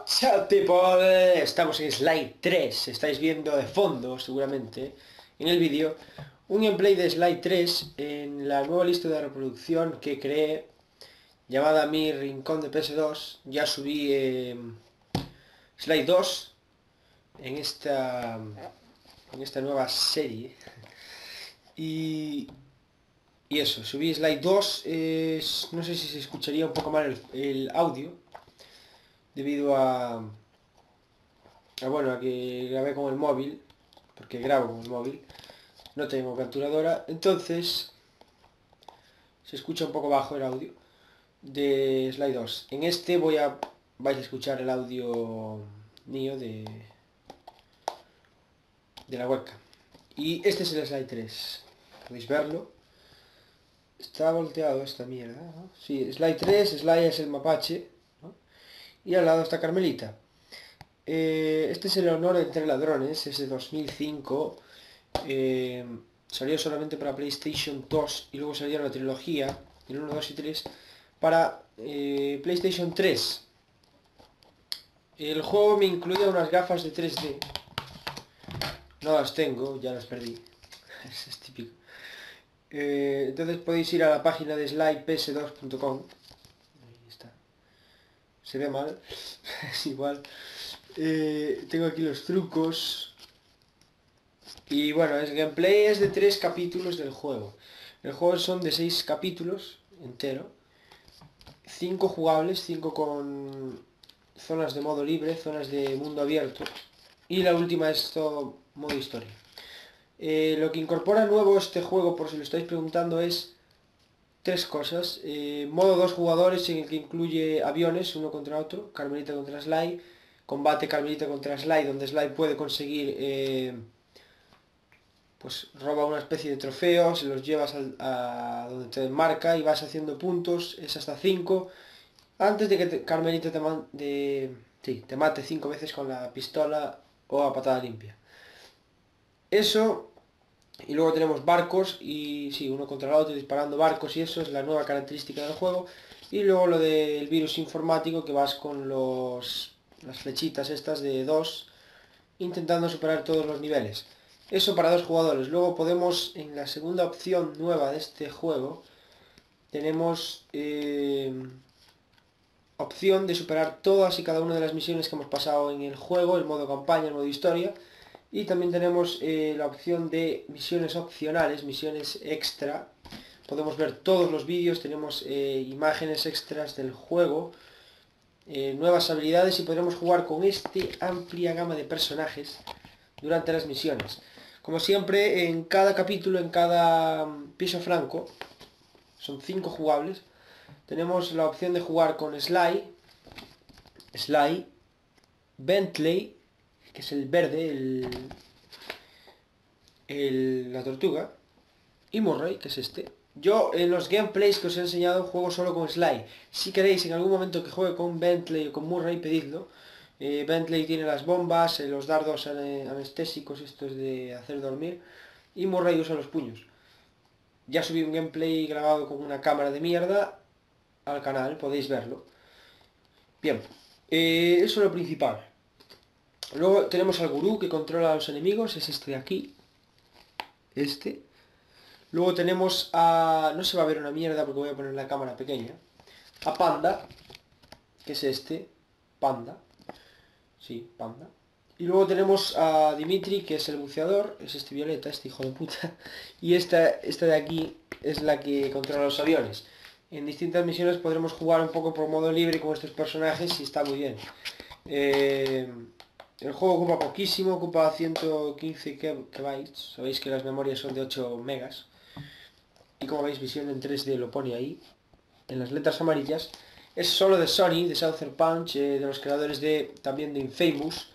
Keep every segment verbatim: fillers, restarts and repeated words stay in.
Chao people, estamos en Slide tres, estáis viendo de fondo seguramente en el vídeo un gameplay de Slide tres en la nueva lista de reproducción que creé llamada Mi Rincón de P S dos. Ya subí eh, Slide dos en esta, en esta nueva serie y, y eso, subí Slide dos, eh, no sé si se escucharía un poco mal el, el audio debido a... Ah, bueno, aquí grabé con el móvil, porque grabo con el móvil, no tengo capturadora, entonces se escucha un poco bajo el audio de Slide dos. En este voy a vais a escuchar el audio mío de, de la webcam. Y este es el Slide tres, podéis verlo. Está volteado esta mierda, ¿no? Sí, Slide tres, Slide es el mapache, ¿no? Y al lado está Carmelita. Eh, este es el honor entre ladrones, es de dos mil cinco. Eh, salió solamente para PlayStation dos y luego salió la trilogía, el uno, dos y tres, para eh, PlayStation tres. El juego me incluía unas gafas de tres D. No las tengo, ya las perdí. Es típico. Eh, entonces podéis ir a la página de slide p s dos punto com. Ahí está. Se ve mal. Es igual. Eh, tengo aquí los trucos. Y bueno, el gameplay es de tres capítulos del juego. El juego son de seis capítulos entero. Cinco jugables, cinco con zonas de modo libre, zonas de mundo abierto. Y la última es todo modo historia. Eh, lo que incorpora nuevo este juego, por si lo estáis preguntando, es tres cosas. Eh, modo dos jugadores, en el que incluye aviones, uno contra otro, Carmelita contra Sly. Combate Carmelita contra Sly, donde Sly puede conseguir... Eh, pues roba una especie de trofeos, los llevas a, a donde te marca y vas haciendo puntos, es hasta cinco, antes de que te, Carmelita te, man, de, sí, te mate cinco veces con la pistola o a patada limpia. Eso, y luego tenemos barcos, y sí, uno contra el otro disparando barcos, y eso es la nueva característica del juego. Y luego lo del virus informático, que vas con los, las flechitas estas de dos, intentando superar todos los niveles. Eso para dos jugadores. Luego podemos, en la segunda opción nueva de este juego, tenemos eh, opción de superar todas y cada una de las misiones que hemos pasado en el juego, el modo campaña, el modo historia. Y también tenemos eh, la opción de misiones opcionales, misiones extra. Podemos ver todos los vídeos, tenemos eh, imágenes extras del juego, eh, nuevas habilidades, y podremos jugar con esta amplia gama de personajes durante las misiones. Como siempre, en cada capítulo, en cada piso franco, son cinco jugables, tenemos la opción de jugar con Sly, Sly, Bentley, que es el verde, el, el, la tortuga, y Murray, que es este. Yo en los gameplays que os he enseñado juego solo con Sly. Si queréis en algún momento que juegue con Bentley o con Murray, pedidlo. Eh, Bentley tiene las bombas, eh, los dardos anestésicos estos de hacer dormir, y Murray usa los puños. Ya subí un gameplay grabado con una cámara de mierda al canal, podéis verlo. Bien, eh, eso es lo principal. Luego tenemos al gurú que controla a los enemigos, es este de aquí. Este. Luego tenemos a... no se va a ver una mierda porque voy a poner la cámara pequeña. A Panda, que es este. Panda. Sí, Panda. Y luego tenemos a Dimitri, que es el buceador, es este violeta, este hijo de puta. Y esta, esta de aquí es la que controla los aviones. En distintas misiones podremos jugar un poco por modo libre con estos personajes y está muy bien. Eh, el juego ocupa poquísimo, ocupa ciento quince kilobytes. Sabéis que las memorias son de ocho megas. Y como veis, visión en tres D lo pone ahí, en las letras amarillas. Es solo de Sony, de Sucker Punch, eh, de los creadores de también de Infamous.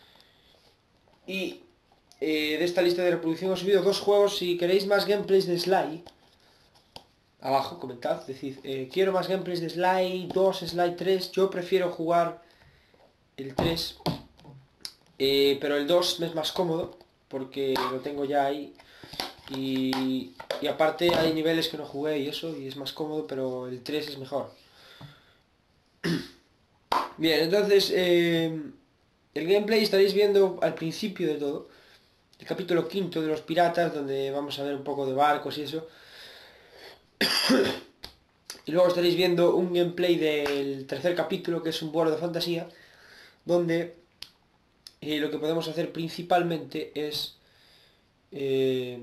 Y eh, de esta lista de reproducción he subido dos juegos. Si queréis más gameplays de Sly, abajo comentad, decid, eh, quiero más gameplays de Sly dos, Sly tres. Yo prefiero jugar el tres, eh, pero el dos me es más cómodo, porque lo tengo ya ahí. Y, y aparte hay niveles que no jugué y eso, y es más cómodo, pero el tres es mejor. Bien, entonces eh, el gameplay estaréis viendo al principio de todo, el capítulo quinto de los piratas, donde vamos a ver un poco de barcos y eso. Y luego estaréis viendo un gameplay del tercer capítulo, que es un vuelo de fantasía, donde eh, lo que podemos hacer principalmente es eh,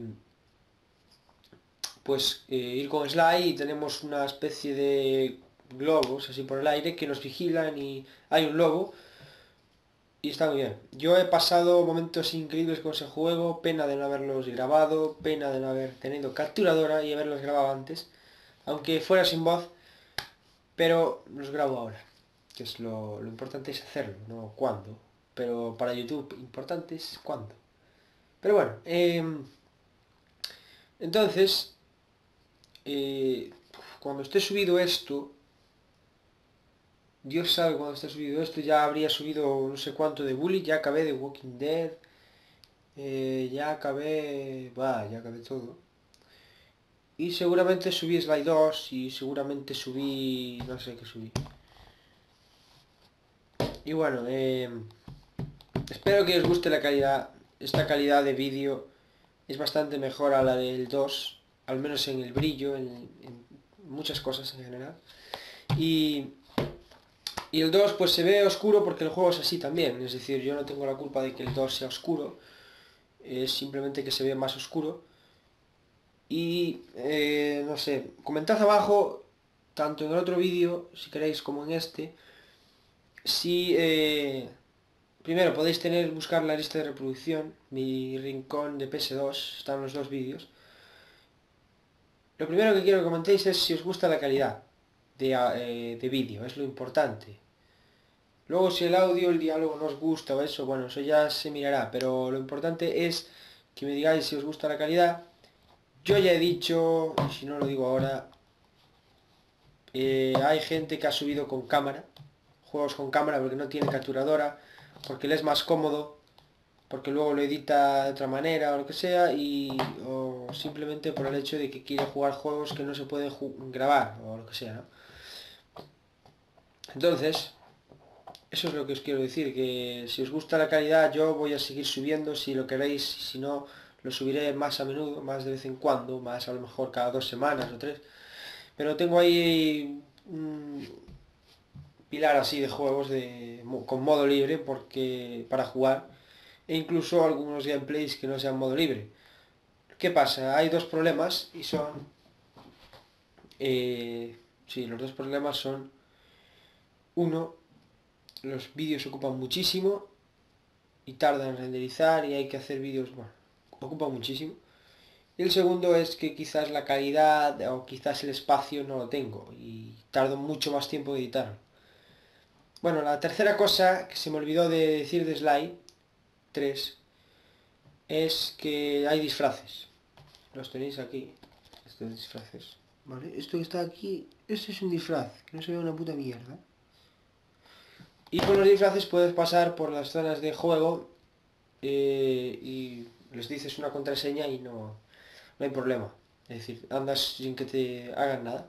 pues eh, ir con Sly, y tenemos una especie de globos así por el aire que nos vigilan, y hay un lobo y está muy bien. Yo he pasado momentos increíbles con ese juego, pena de no haberlos grabado, pena de no haber tenido capturadora y haberlos grabado antes, aunque fuera sin voz, pero los grabo ahora, que es lo, lo importante es hacerlo, no cuándo. Pero para YouTube importante es cuándo. Pero bueno, eh, entonces, eh, cuando esté subido esto, Dios sabe cuando esté subido esto, ya habría subido no sé cuánto de Bully, ya acabé de Walking Dead, eh, ya acabé, va, ya acabé todo. Y seguramente subí Sly dos y seguramente subí, no sé qué subí. Y bueno, eh, espero que os guste la calidad. Esta calidad de vídeo es bastante mejor a la del dos, al menos en el brillo, en, en muchas cosas en general. Y, y el dos pues se ve oscuro porque el juego es así también, es decir, yo no tengo la culpa de que el dos sea oscuro, es simplemente que se ve más oscuro. Y eh, no sé, comentad abajo, tanto en el otro vídeo, si queréis, como en este, si eh, primero podéis tener, buscar la lista de reproducción, mi rincón de P S dos, están los dos vídeos. Lo primero que quiero que comentéis es si os gusta la calidad de, eh, de vídeo, es lo importante. Luego si el audio, el diálogo no os gusta o eso, bueno, eso ya se mirará, pero lo importante es que me digáis si os gusta la calidad. Yo ya he dicho, y si no lo digo ahora, eh, hay gente que ha subido con cámara, juegos con cámara porque no tiene capturadora, porque le es más cómodo, porque luego lo edita de otra manera o lo que sea, y o simplemente por el hecho de que quiere jugar juegos que no se pueden grabar o lo que sea, ¿no? Entonces, eso es lo que os quiero decir, que si os gusta la calidad yo voy a seguir subiendo, si lo queréis, si no lo subiré más a menudo, más de vez en cuando, más a lo mejor cada dos semanas o tres, pero tengo ahí un pilar así de juegos de, con modo libre porque para jugar, e incluso algunos gameplays que no sean modo libre. ¿Qué pasa? Hay dos problemas y son... Eh, sí, los dos problemas son... Uno, los vídeos ocupan muchísimo y tardan en renderizar y hay que hacer vídeos, bueno, ocupan muchísimo. Y el segundo es que quizás la calidad o quizás el espacio no lo tengo y tardo mucho más tiempo en editarlo. Bueno, la tercera cosa que se me olvidó de decir de Sly tres es que hay disfraces. Los tenéis aquí, estos disfraces. Vale, esto que está aquí, esto es un disfraz, que no se ve una puta mierda. Y con los disfraces puedes pasar por las zonas de juego eh, y les dices una contraseña y no, no hay problema. Es decir, andas sin que te hagan nada.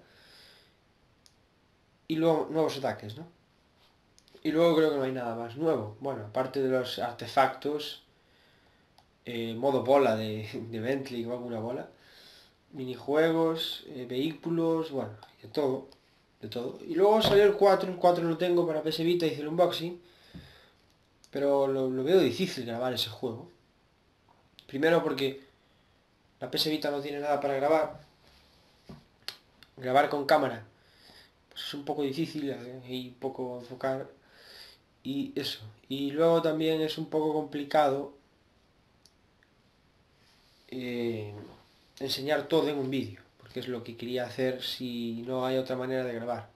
Y luego nuevos ataques, ¿no? Y luego creo que no hay nada más nuevo. Bueno, aparte de los artefactos, eh, modo bola de, de Bentley o alguna bola, minijuegos, eh, vehículos, bueno, de todo, de todo. Y luego salió el cuatro, el cuatro lo tengo para P S Vita, hice el unboxing, pero lo, lo veo difícil grabar ese juego. Primero porque la P S Vita no tiene nada para grabar, grabar con cámara pues es un poco difícil eh, y poco enfocar y eso. Y luego también es un poco complicado eh, enseñar todo en un vídeo, porque es lo que quería hacer si no hay otra manera de grabar.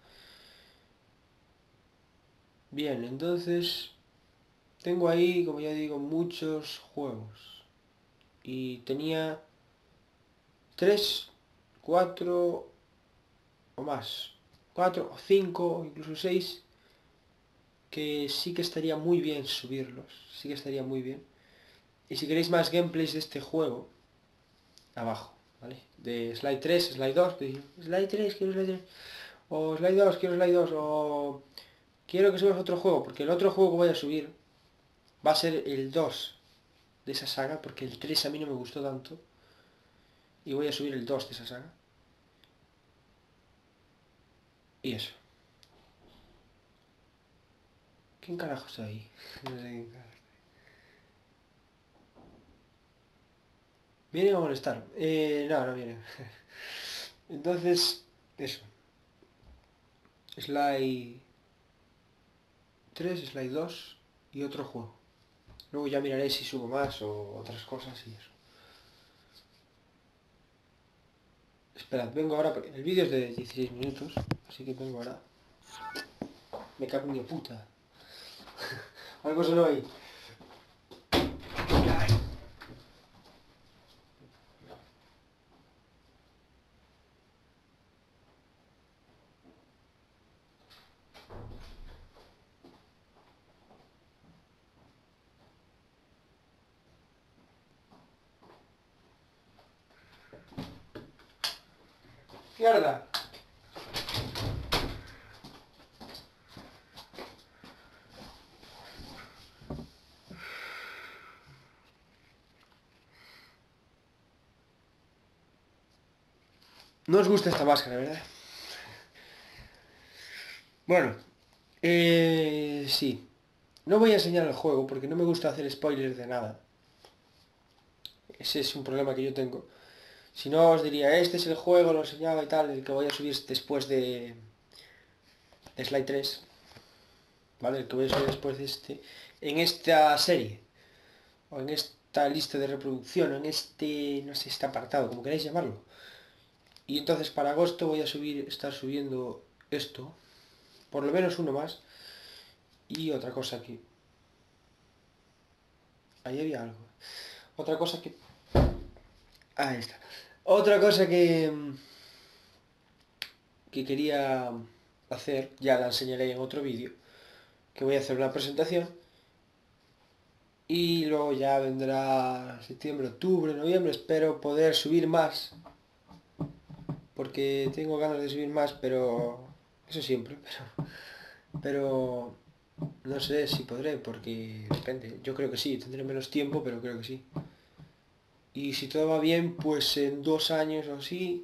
Bien, entonces tengo ahí, como ya digo, muchos juegos. Y tenía tres, cuatro o más. Cuatro o cinco, incluso seis, que sí que estaría muy bien subirlos. Sí que estaría muy bien. Y si queréis más gameplays de este juego, abajo, ¿vale? De Sly tres, Sly dos, Sly tres, quiero Sly tres. O Sly dos, quiero Sly dos, o quiero que subas otro juego, porque el otro juego que voy a subir va a ser el dos de esa saga, porque el tres a mí no me gustó tanto. Y voy a subir el dos de esa saga. Y eso. ¿Quién carajo está ahí? No sé quién carajo. Vienen a molestar. Eh, no, no vienen. Entonces, eso. Slide tres, Slide dos y otro juego. Luego ya miraré si subo más o otras cosas y eso. Esperad, vengo ahora, porque el vídeo es de dieciséis minutos, así que vengo ahora. Me cago en mi puta. Algo sonó ahí. ¡Mierda! No os gusta esta máscara, ¿verdad? Bueno, eh, sí. No voy a enseñar el juego porque no me gusta hacer spoilers de nada. Ese es un problema que yo tengo. Si no, os diría, este es el juego, lo enseñaba y tal, el que voy a subir después de, de Slide tres. ¿Vale? El que voy a subir después de este. En esta serie. O en esta lista de reproducción. O en este, no sé, este apartado, como queráis llamarlo. Y entonces para agosto voy a subir, estar subiendo esto. Por lo menos uno más. Y otra cosa aquí. Ahí había algo. Otra cosa que... Ahí está. Otra cosa que... Que quería hacer, ya la enseñaré en otro vídeo. Que voy a hacer una presentación. Y luego ya vendrá septiembre, octubre, noviembre. Espero poder subir más. Porque tengo ganas de subir más, pero... Eso siempre, pero... Pero... No sé si podré, porque depende. Yo creo que sí, tendré menos tiempo, pero creo que sí. Y si todo va bien, pues en dos años o así,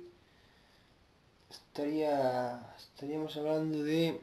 estaría, estaríamos hablando de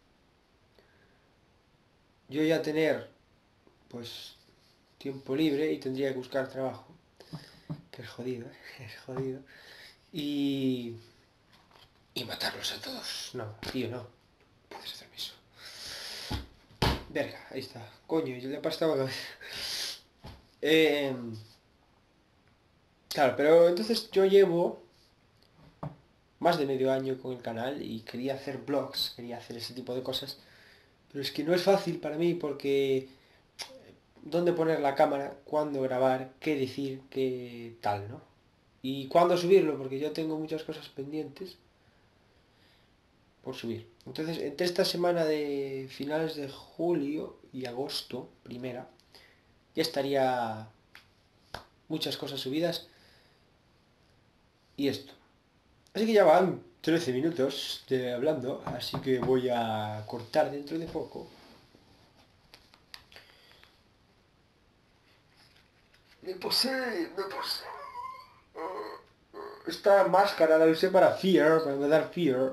yo ya tener, pues, tiempo libre y tendría que buscar trabajo. Que es jodido, ¿eh? Es jodido. Y... Y matarlos a todos. No, tío, no. Puedes hacerme eso. Verga, ahí está. Coño, yo le he pastado la cabeza. Eh, claro, pero entonces yo llevo más de medio año con el canal y quería hacer vlogs, quería hacer ese tipo de cosas. Pero es que no es fácil para mí porque dónde poner la cámara, cuándo grabar, qué decir, qué tal, ¿no? Y cuándo subirlo, porque yo tengo muchas cosas pendientes por subir. Entonces, entre esta semana de finales de julio y agosto, primera, ya estaría muchas cosas subidas y esto. Así que ya van trece minutos de hablando, así que voy a cortar dentro de poco. Me posee, me posee. Esta máscara la usé para Fear, para me dar Fear.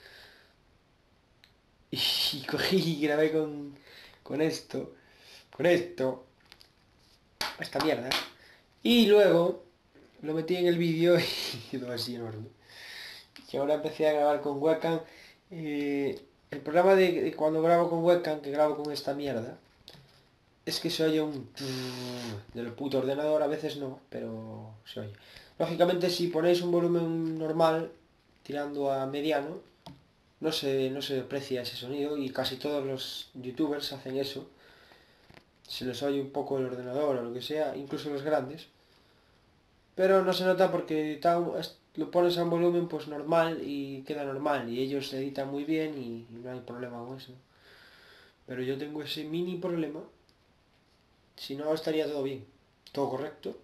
Y cogí y grabé con, con esto, con esto, esta mierda. Y luego lo metí en el vídeo y quedó así enorme. Y ahora empecé a grabar con webcam. Eh, el programa de, de cuando grabo con webcam, que grabo con esta mierda, es que se oye un... del puto ordenador, a veces no, pero se oye. Lógicamente si ponéis un volumen normal, tirando a mediano, no se, no se aprecia ese sonido y casi todos los youtubers hacen eso. Se les oye un poco el ordenador o lo que sea, incluso los grandes. Pero no se nota porque lo pones a un volumen pues normal y queda normal y ellos se editan muy bien y, y no hay problema con eso. Pero yo tengo ese mini problema. Si no, estaría todo bien. Todo correcto.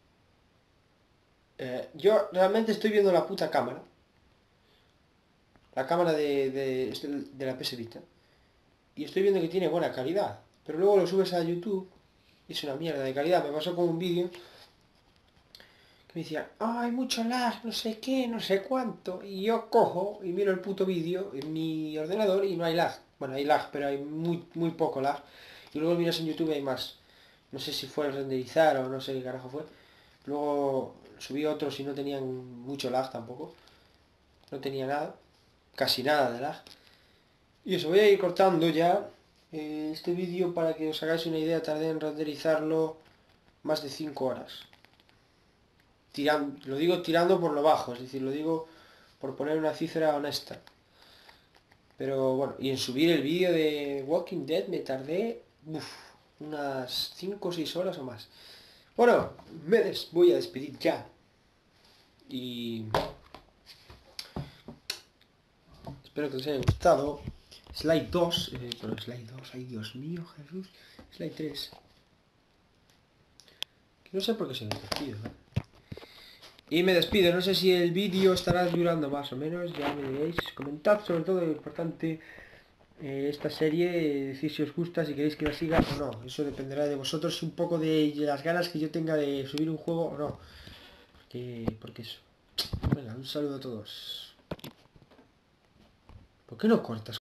Eh, yo realmente estoy viendo la puta cámara. la cámara de, de, de la P S Vita. Y estoy viendo que tiene buena calidad. Pero luego lo subes a YouTube y es una mierda de calidad. Me pasó con un vídeo que me decía, ah, hay mucho lag, no sé qué, no sé cuánto. Y yo cojo y miro el puto vídeo en mi ordenador y no hay lag. Bueno, hay lag, pero hay muy, muy poco lag. Y luego miras en YouTube y hay más. No sé si fue el renderizar o no sé qué carajo fue. Luego subí otros y no tenían mucho lag tampoco. No tenía nada. Casi nada de lag. Y eso, voy a ir cortando ya eh, este vídeo para que os hagáis una idea. Tardé en renderizarlo más de cinco horas. Tiran, lo digo tirando por lo bajo, es decir, lo digo por poner una cifra honesta. Pero bueno, y en subir el vídeo de Walking Dead me tardé uf, unas cinco o seis horas o más. Bueno, me des, voy a despedir ya. Y espero que os haya gustado. Slide dos, eh, pero Slide dos, ay Dios mío, Jesús. Slide tres. No sé por qué se me despido, ¿eh? Y me despido, no sé si el vídeo estará durando más o menos, ya me diréis. Comentad sobre todo, lo importante, eh, esta serie, eh, decir si os gusta, si queréis que la siga o no. Eso dependerá de vosotros, un poco de las ganas que yo tenga de subir un juego o no. Porque, porque eso. Venga, un saludo a todos. ¿Por qué no cortas?